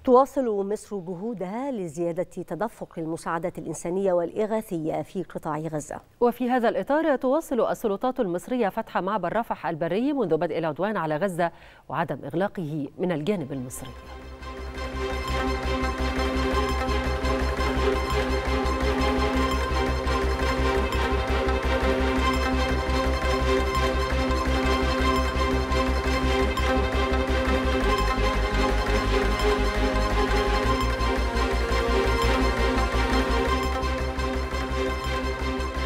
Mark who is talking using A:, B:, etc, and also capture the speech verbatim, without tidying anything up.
A: تواصل مصر جهودها لزيادة تدفق المساعدات الإنسانية والإغاثية في قطاع غزة.
B: وفي هذا الإطار تواصل السلطات المصرية فتح معبر رفح البري منذ بدء العدوان على غزة وعدم إغلاقه من الجانب المصري.